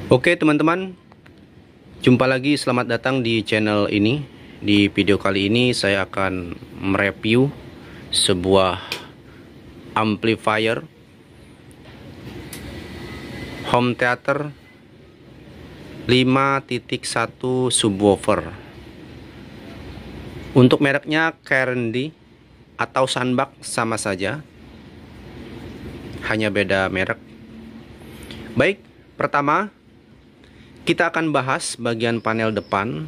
Oke teman-teman, jumpa lagi, selamat datang di channel ini. Di video kali ini saya akan mereview sebuah amplifier home theater 5.1 subwoofer. Untuk mereknya KRND atau Sunbuck sama saja, hanya beda merek. Baik, pertama kita akan bahas bagian panel depan,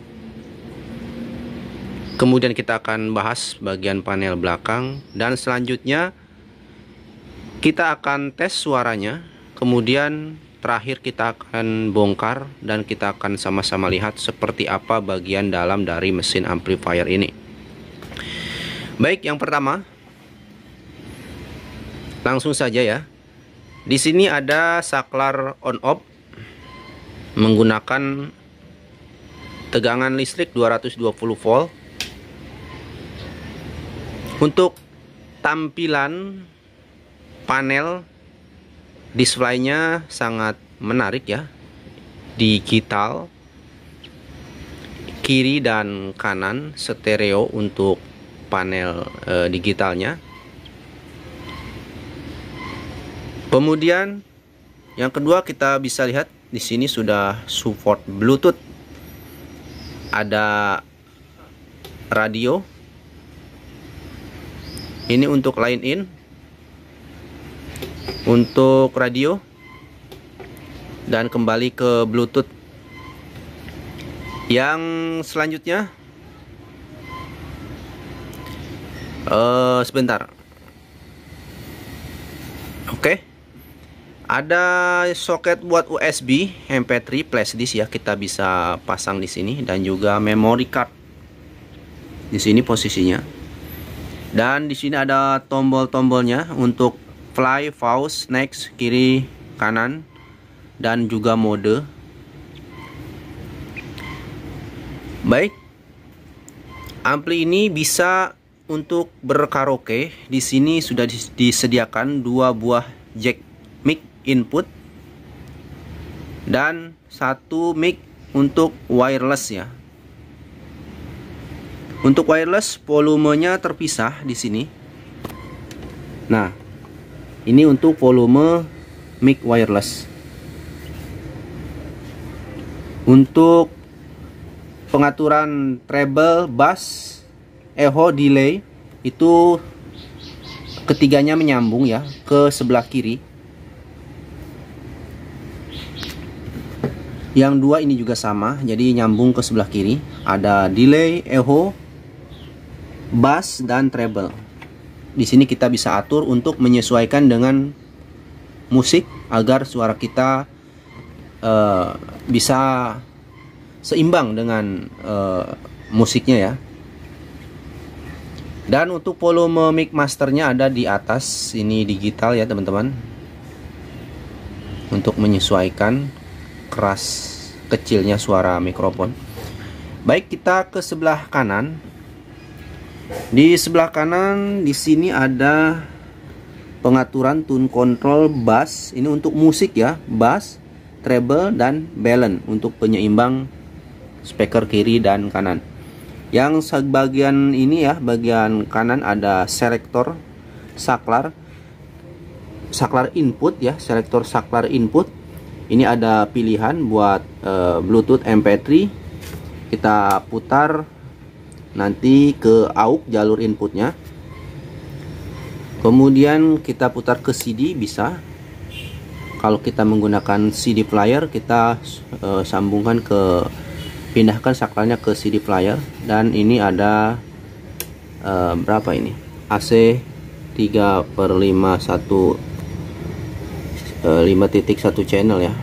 kemudian kita akan bahas bagian panel belakang, dan selanjutnya kita akan tes suaranya, kemudian terakhir kita akan bongkar dan kita akan sama-sama lihat seperti apa bagian dalam dari mesin amplifier ini. Baik, yang pertama langsung saja ya. Di sini ada saklar on off menggunakan tegangan listrik 220 volt. Untuk tampilan panel displaynya sangat menarik ya, digital, kiri dan kanan stereo untuk panel digitalnya. Kemudian yang kedua, kita bisa lihat di sini sudah support Bluetooth, ada radio. Ini untuk line in, untuk radio, dan kembali ke Bluetooth. Yang selanjutnya, sebentar. Oke. Ada soket buat USB, MP3, flash disk ya, kita bisa pasang di sini, dan juga memory card. Di sini posisinya. Dan di sini ada tombol-tombolnya untuk fly, pause, next, kiri, kanan, dan juga mode. Baik. Ampli ini bisa untuk berkaraoke. Di sini sudah disediakan 2 buah jack mic input dan 1 mic untuk wireless ya. Untuk wireless volumenya terpisah di sini. Nah, ini untuk volume mic wireless. Untuk pengaturan treble, bass, echo, delay itu ketiganya menyambung ya ke sebelah kiri. Yang 2 ini juga sama, jadi nyambung ke sebelah kiri. Ada delay, echo, bass, dan treble. Di sini kita bisa atur untuk menyesuaikan dengan musik agar suara kita bisa seimbang dengan musiknya ya. Dan untuk volume mic masternya ada di atas, ini digital ya teman-teman, untuk menyesuaikan keras kecilnya suara mikrofon. Baik, kita ke sebelah kanan. Di sebelah kanan di sini ada pengaturan tune control bass. Ini untuk musik ya, bass, treble, dan balance untuk penyeimbang speaker kiri dan kanan. Yang sebagian ini ya, bagian kanan ada selektor saklar input ya, selektor saklar input. Ini ada pilihan buat Bluetooth, MP3. Kita putar nanti ke AUX jalur inputnya. Kemudian kita putar ke CD bisa. Kalau kita menggunakan CD player, kita sambungkan ke, pindahkan saklarnya ke CD player. Dan ini ada berapa ini? AC 3/5 5.1 channel ya.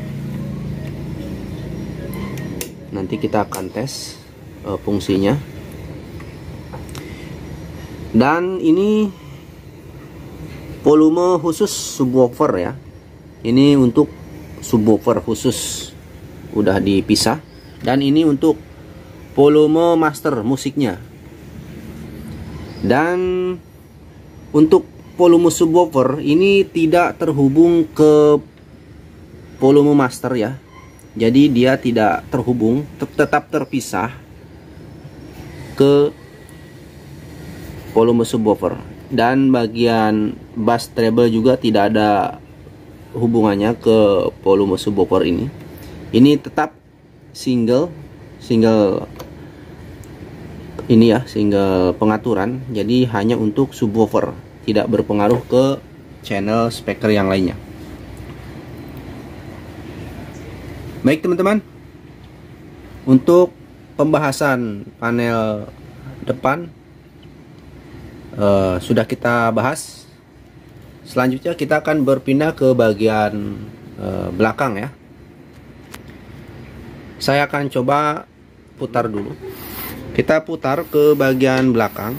Nanti kita akan tes fungsinya. Dan ini volume khusus subwoofer ya. Ini untuk subwoofer khusus, udah dipisah. Dan ini untuk volume master musiknya. Dan untuk volume subwoofer ini tidak terhubung ke volume master ya. jadi dia tidak terhubung, tetap terpisah ke volume subwoofer. Dan bagian bass treble juga tidak ada hubungannya ke volume subwoofer ini. Ini tetap single ini ya, single pengaturan. Jadi hanya untuk subwoofer, tidak berpengaruh ke channel speaker yang lainnya. Baik teman-teman, untuk pembahasan panel depan sudah kita bahas. Selanjutnya kita akan berpindah ke bagian belakang ya. Saya akan coba putar dulu. Kita putar ke bagian belakang.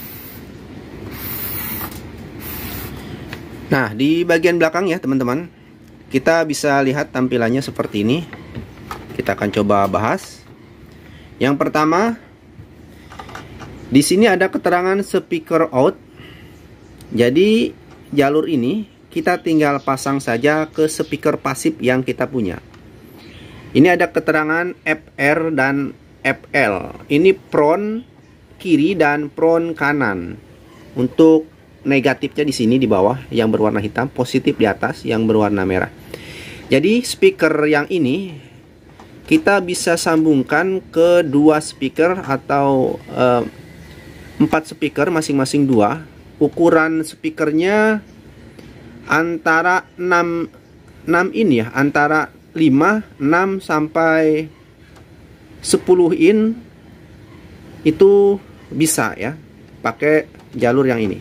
Nah, di bagian belakang ya teman-teman, kita bisa lihat tampilannya seperti ini. Kita akan coba bahas. Yang pertama, di sini ada keterangan speaker out. Jadi jalur ini kita tinggal pasang saja ke speaker pasif yang kita punya. Ini ada keterangan FR dan FL. Ini front kiri dan front kanan. Untuk negatifnya di sini di bawah yang berwarna hitam, positif di atas yang berwarna merah. Jadi speaker yang ini kita bisa sambungkan ke dua speaker atau 4 speaker masing-masing 2. Ukuran speakernya antara 6 in ya, antara 5, 6 sampai 10 in itu bisa ya, pakai jalur yang ini.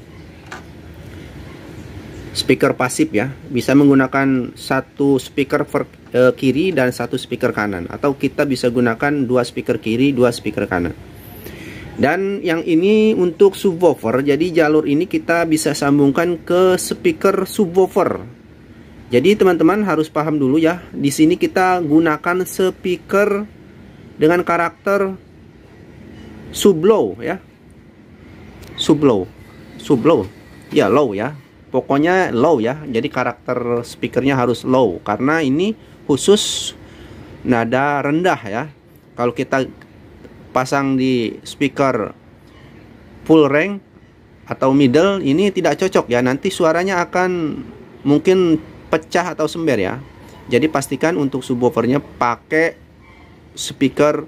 Speaker pasif ya, bisa menggunakan satu speaker kiri dan satu speaker kanan, atau kita bisa gunakan 2 speaker kiri, 2 speaker kanan. Dan yang ini untuk subwoofer, jadi jalur ini kita bisa sambungkan ke speaker subwoofer. Jadi teman-teman harus paham dulu ya, di sini kita gunakan speaker dengan karakter sublow ya, sublow ya, low ya, pokoknya low ya. Jadi karakter speakernya harus low karena ini khusus nada rendah ya. Kalau kita pasang di speaker full range atau middle, ini tidak cocok ya, nanti suaranya akan mungkin pecah atau sember ya. Jadi pastikan untuk subwoofernya pakai speaker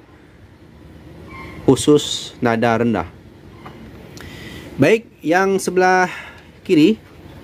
khusus nada rendah. Baik, yang sebelah kiri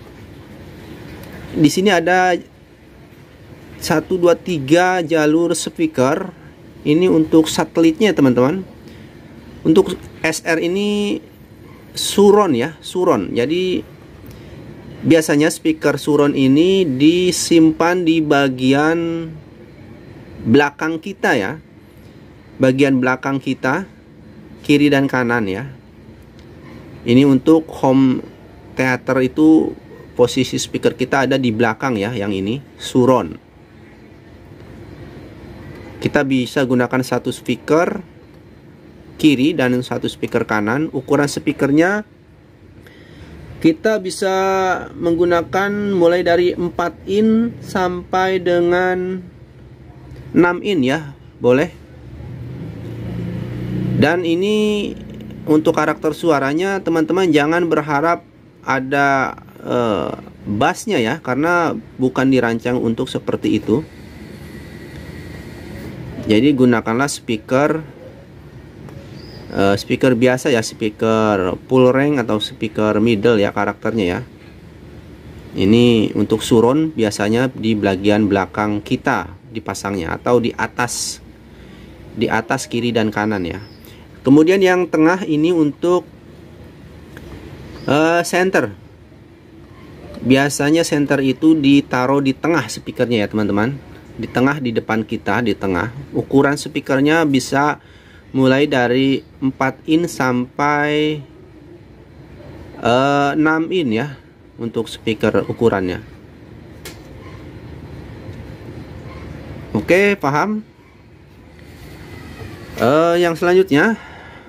di sini ada 1, 2, 3 jalur speaker. Ini untuk satelitnya teman-teman. Untuk SR ini Suron ya, Suron. Jadi biasanya speaker Suron ini disimpan di bagian belakang kita ya, bagian belakang kita, kiri dan kanan ya. Ini untuk home theater itu posisi speaker kita ada di belakang ya, yang ini Suron. Kita bisa gunakan satu speaker kiri dan satu speaker kanan. Ukuran speakernya kita bisa menggunakan mulai dari 4 in sampai dengan 6 in ya, boleh. Dan ini untuk karakter suaranya teman-teman jangan berharap ada bassnya ya, karena bukan dirancang untuk seperti itu. Jadi gunakanlah speaker biasa ya, speaker full range atau speaker middle ya karakternya ya. Ini untuk Suron biasanya di bagian belakang kita dipasangnya, atau di atas kiri dan kanan ya. Kemudian yang tengah ini untuk center. Biasanya center itu ditaruh di tengah speakernya ya teman-teman. Di tengah, di depan kita, di tengah. Ukuran speakernya bisa mulai dari 4 in sampai 6 in ya, untuk speaker ukurannya. Oke, paham? Yang selanjutnya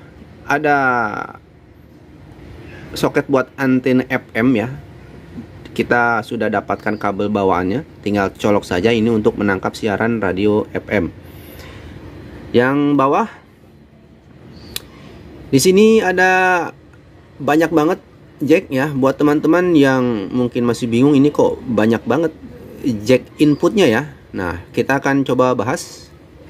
ada soket buat antena FM ya. kita sudah dapatkan kabel bawaannya, tinggal colok saja ini untuk menangkap siaran radio FM. Yang bawah di sini ada banyak banget jack ya. Buat teman-teman yang mungkin masih bingung, ini kok banyak banget jack inputnya ya. Nah, kita akan coba bahas.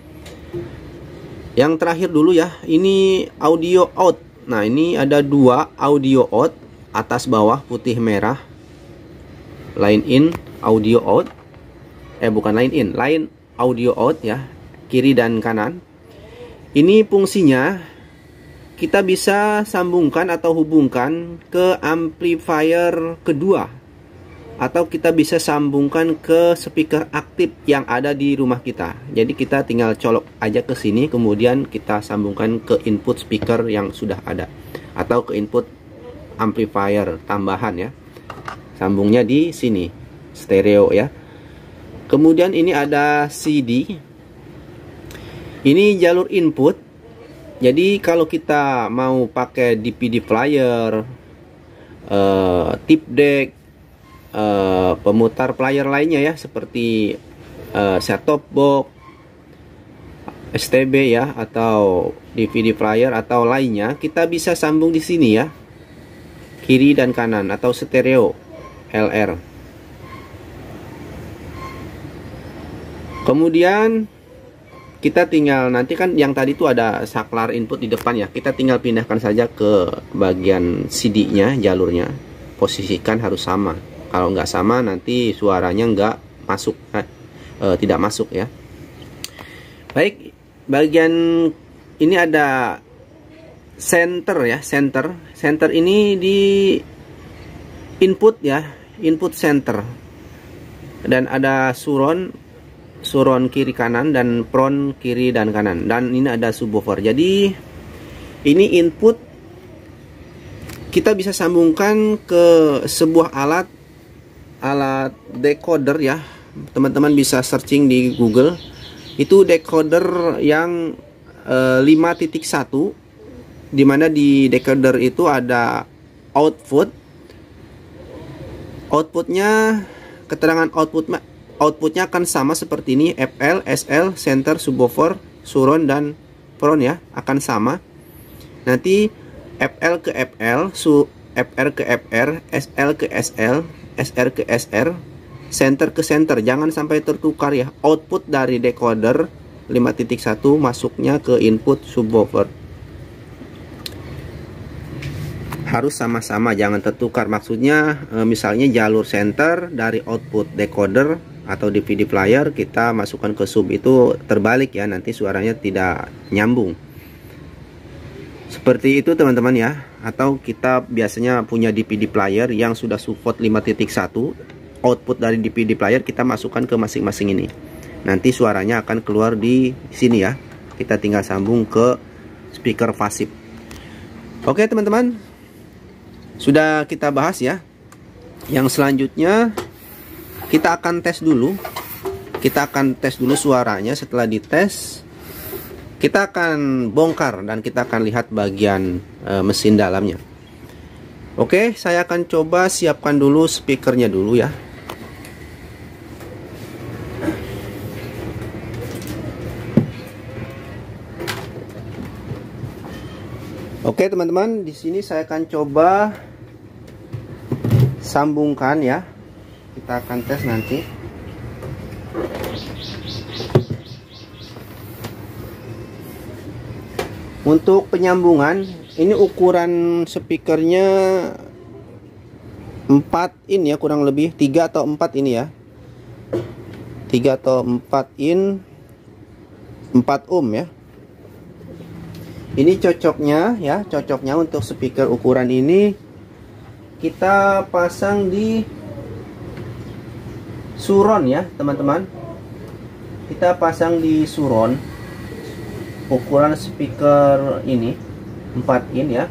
Yang terakhir dulu ya, ini audio out. Nah, ini ada dua audio out, atas bawah putih merah. Line in, audio out. Bukan line in, line audio out ya, kiri dan kanan. Ini fungsinya kita bisa sambungkan atau hubungkan ke amplifier kedua, atau kita bisa sambungkan ke speaker aktif yang ada di rumah kita. Jadi kita tinggal colok aja ke sini, kemudian kita sambungkan ke input speaker yang sudah ada, atau ke input amplifier tambahan ya. Sambungnya di sini, stereo ya. Kemudian ini ada CD. Ini jalur input. Jadi kalau kita mau pakai DVD player, tape deck, pemutar player lainnya ya, seperti set-top box, STB ya, atau DVD player atau lainnya, kita bisa sambung di sini ya, kiri dan kanan, atau stereo LR. Kemudian kita tinggal, nanti kan yang tadi itu ada saklar input di depan ya, kita tinggal pindahkan saja ke bagian CD-nya, jalurnya, posisikan harus sama. Kalau nggak sama nanti suaranya nggak masuk, tidak masuk ya. Baik, bagian ini ada center ya, center ini di input ya, input center, dan ada surround kiri kanan dan front kiri dan kanan, dan ini ada subwoofer. Jadi ini input kita bisa sambungkan ke sebuah alat decoder ya. Teman-teman bisa searching di Google, itu decoder yang 5.1, dimana di decoder itu ada outputnya, keterangan outputnya akan sama seperti ini, FL, SL, center, subwoofer, surround dan front ya, akan sama. Nanti FL ke FL, FR ke FR, SL ke SL, SR ke SR, center ke center, jangan sampai tertukar ya. Output dari decoder 5.1 masuknya ke input subwoofer, harus sama-sama, jangan tertukar. Maksudnya misalnya jalur center dari output decoder atau DVD player kita masukkan ke sub, itu terbalik ya, nanti suaranya tidak nyambung. Seperti itu teman-teman ya. Atau kita biasanya punya DVD player yang sudah support 5.1, output dari DVD player kita masukkan ke masing-masing ini, nanti suaranya akan keluar di sini ya. Kita tinggal sambung ke speaker pasif. Oke teman-teman, sudah kita bahas ya. Yang selanjutnya kita akan tes dulu. Kita akan tes dulu suaranya. Setelah dites, kita akan bongkar dan kita akan lihat bagian mesin dalamnya. Oke, saya akan coba siapkan dulu speakernya dulu ya. Oke teman-teman, di sini saya akan coba sambungkan ya. Kita akan tes nanti. Untuk penyambungan, ini ukuran speakernya 4 in ya, kurang lebih 3 atau 4 ini ya. 3 atau 4 in, 4 ohm ya. Ini cocoknya ya, cocoknya untuk speaker ukuran ini kita pasang di surround ya teman-teman. Kita pasang di surround ukuran speaker ini 4 in ya.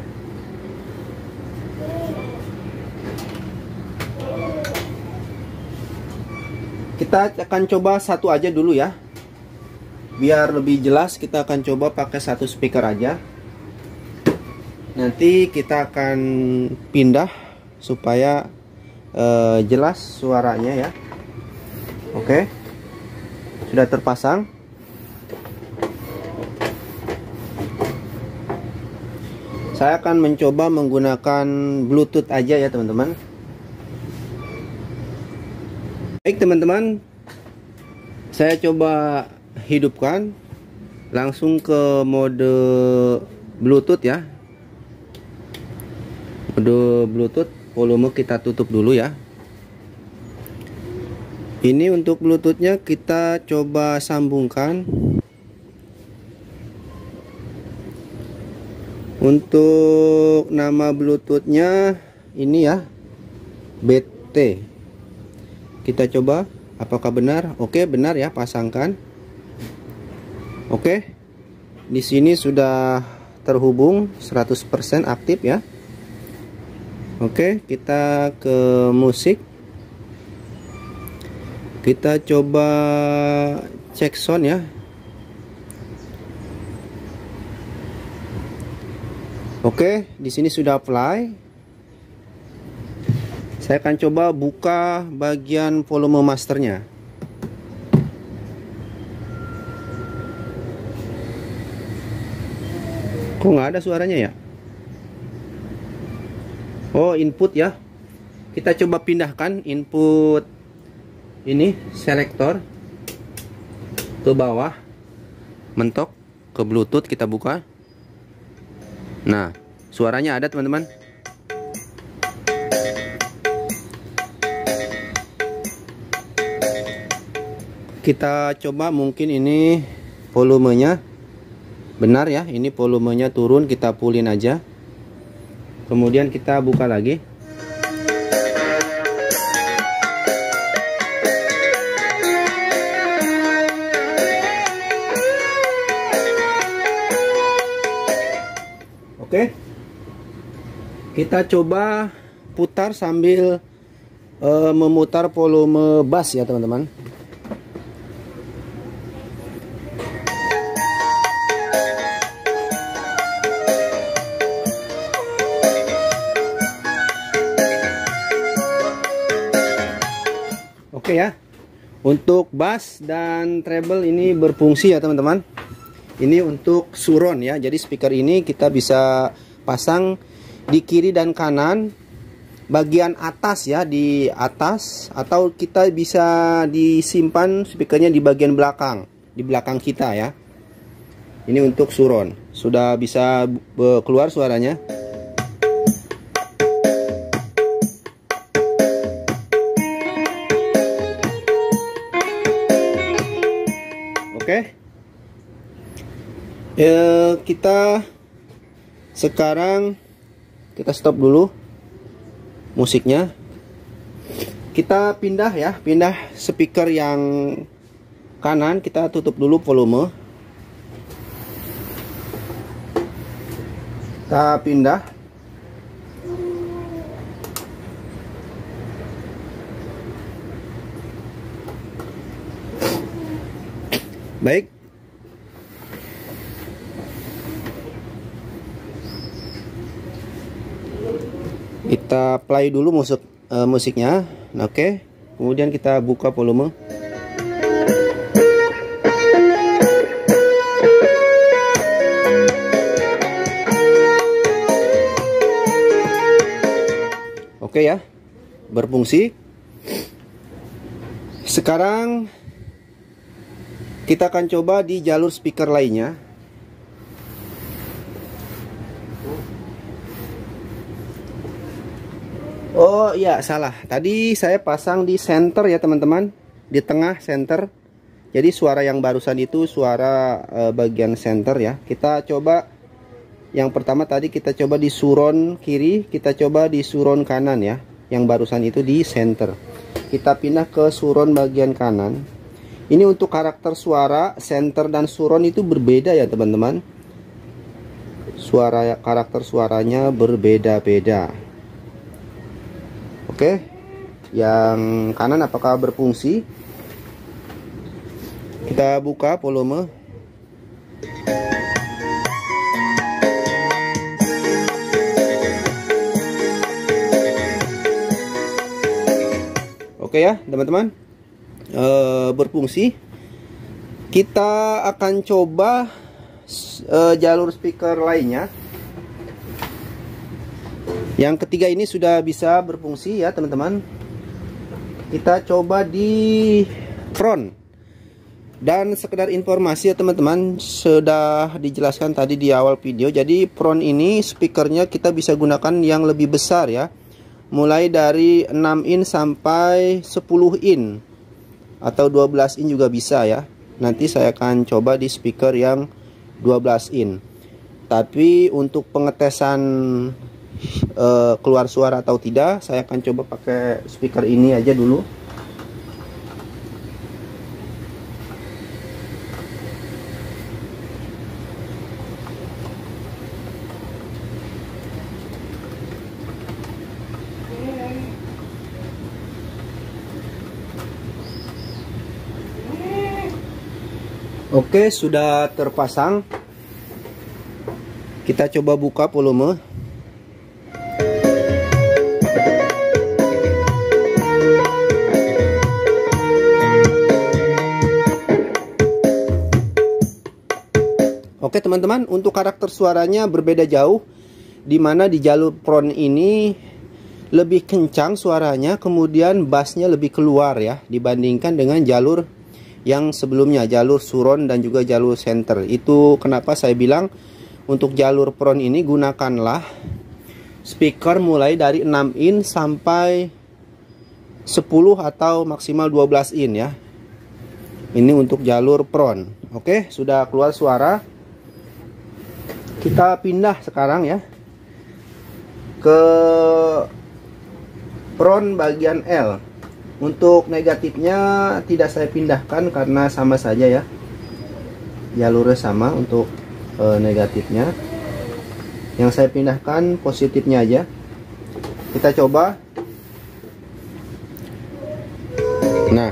Kita akan coba satu aja dulu ya, biar lebih jelas. Kita akan coba pakai satu speaker aja, nanti kita akan pindah supaya jelas suaranya ya. Oke, sudah terpasang. Saya akan mencoba menggunakan Bluetooth aja ya teman-teman. Baik teman-teman, saya coba hidupkan langsung ke mode Bluetooth ya. Mode Bluetooth, volume kita tutup dulu ya. Ini untuk Bluetoothnya kita coba sambungkan. Untuk nama Bluetoothnya ini ya, BT. Kita coba apakah benar. Oke, benar ya, pasangkan. Oke, di sini sudah terhubung 100% aktif ya. Oke, kita ke musik. Kita coba cek sound ya. Oke, di sini sudah play. Saya akan coba buka bagian volume masternya. Kok nggak ada suaranya ya? Oh, input ya. Kita coba pindahkan input ini selektor ke bawah, mentok ke Bluetooth, kita buka. Nah, suaranya ada teman-teman. Kita coba, mungkin ini volumenya benar ya. Ini volumenya turun, kita pulin aja. Kemudian kita buka lagi. Oke, kita coba putar sambil memutar volume bass ya teman-teman. Oke ya, untuk bass dan treble ini berfungsi ya teman-teman. Ini untuk surround ya. Jadi speaker ini kita bisa pasang di kiri dan kanan, bagian atas ya, di atas, atau kita bisa disimpan speakernya di bagian belakang, di belakang kita ya. Ini untuk surround. Sudah bisa keluar suaranya. Oke. Kita sekarang stop dulu musiknya. Kita pindah ya, pindah speaker yang kanan. Kita tutup dulu volume. Kita pindah. Baik. Kita play dulu musiknya. Oke. Kemudian kita buka volume. Oke ya, berfungsi. Sekarang kita akan coba di jalur speaker lainnya. Oh iya, salah. Tadi saya pasang di center ya teman-teman, di tengah center. Jadi suara yang barusan itu suara bagian center ya. Kita coba yang pertama tadi, kita coba di surround kiri, kita coba di surround kanan ya. Yang barusan itu di center. Kita pindah ke surround bagian kanan. Ini untuk karakter suara center dan surround itu berbeda ya teman-teman. Karakter suaranya berbeda-beda. Oke, yang kanan apakah berfungsi? Kita buka volume. Oke ya teman-teman, berfungsi. Kita akan coba jalur speaker lainnya. Yang ketiga ini sudah bisa berfungsi ya teman-teman. Kita coba di front. Dan sekedar informasi ya teman-teman, sudah dijelaskan tadi di awal video. Jadi front ini speakernya kita bisa gunakan yang lebih besar ya. Mulai dari 6 in sampai 10 in atau 12 in juga bisa ya. Nanti saya akan coba di speaker yang 12 in. Tapi untuk pengetesan keluar suara atau tidak, saya akan coba pakai speaker ini aja dulu. Oke, sudah terpasang. Kita coba buka volume. Oke teman-teman, untuk karakter suaranya berbeda jauh. Dimana di jalur front ini lebih kencang suaranya, kemudian bassnya lebih keluar ya, dibandingkan dengan jalur yang sebelumnya, jalur surround dan juga jalur center. Itu kenapa saya bilang untuk jalur front ini gunakanlah speaker mulai dari 6 in sampai 10 atau maksimal 12 in ya. Ini untuk jalur front. Oke, sudah keluar suara. Kita pindah sekarang ya ke front bagian L. Untuk negatifnya tidak saya pindahkan karena sama saja ya, jalurnya sama untuk negatifnya. Yang saya pindahkan positifnya aja. Kita coba. Nah,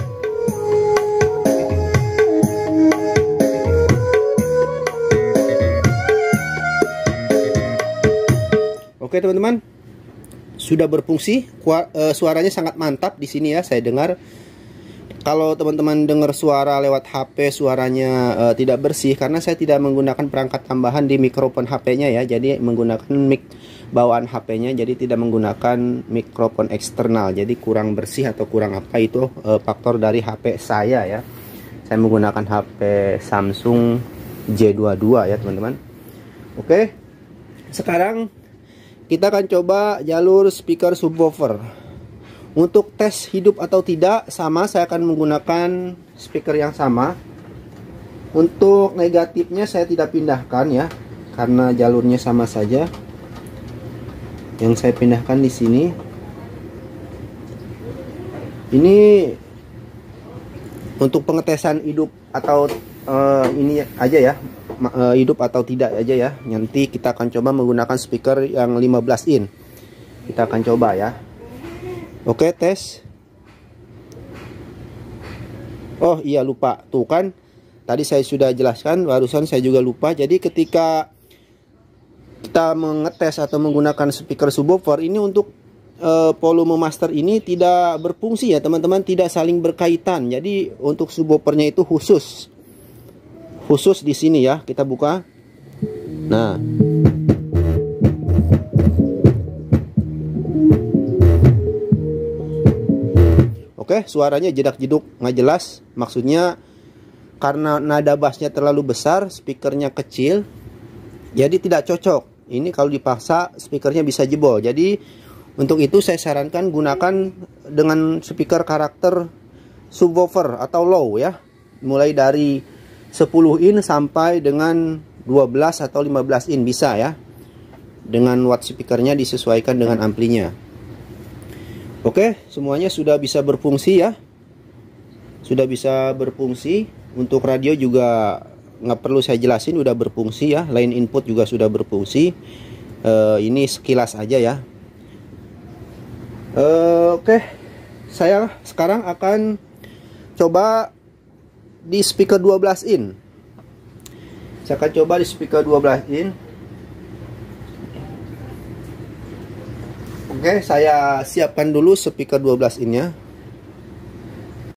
oke teman-teman, sudah berfungsi. Suaranya sangat mantap di sini ya, saya dengar. Kalau teman-teman dengar suara lewat HP, suaranya tidak bersih karena saya tidak menggunakan perangkat tambahan di mikrofon HP-nya ya. Jadi menggunakan mic bawaan HP-nya, jadi tidak menggunakan mikrofon eksternal. Jadi kurang bersih atau kurang apa itu faktor dari HP saya ya. Saya menggunakan HP Samsung J22 ya teman-teman. Oke, sekarang kita akan coba jalur speaker subwoofer. Untuk tes hidup atau tidak sama, saya akan menggunakan speaker yang sama. Untuk negatifnya saya tidak pindahkan ya, karena jalurnya sama saja. Yang saya pindahkan di sini. Ini untuk pengetesan hidup atau ini aja ya, hidup atau tidak aja ya. Nanti kita akan coba menggunakan speaker yang 15 in. Kita akan coba ya. Oke, tes. Oh iya, lupa. Tuh kan, tadi saya sudah jelaskan, barusan saya juga lupa. Jadi ketika kita mengetes atau menggunakan speaker subwoofer ini, untuk volume master ini tidak berfungsi ya teman-teman, tidak saling berkaitan. Jadi untuk subwoofernya itu khusus di sini ya. Kita buka. Nah, oke, suaranya jedak-jeduk, nggak jelas. Maksudnya karena nada bassnya terlalu besar, speakernya kecil, jadi tidak cocok. Ini kalau dipaksa speakernya bisa jebol. Jadi untuk itu saya sarankan gunakan dengan speaker karakter subwoofer atau low ya. Mulai dari 10 in sampai dengan 12 atau 15 in bisa ya. Dengan watt speakernya disesuaikan dengan amplinya. Oke, semuanya sudah bisa berfungsi ya. Sudah bisa berfungsi. Untuk radio juga nggak perlu saya jelasin, udah berfungsi ya. Line input juga sudah berfungsi. Ini sekilas aja ya. Oke, saya sekarang akan coba di speaker 12 in. Saya akan coba di speaker 12 in. Oke, saya siapkan dulu speaker 12 in-nya.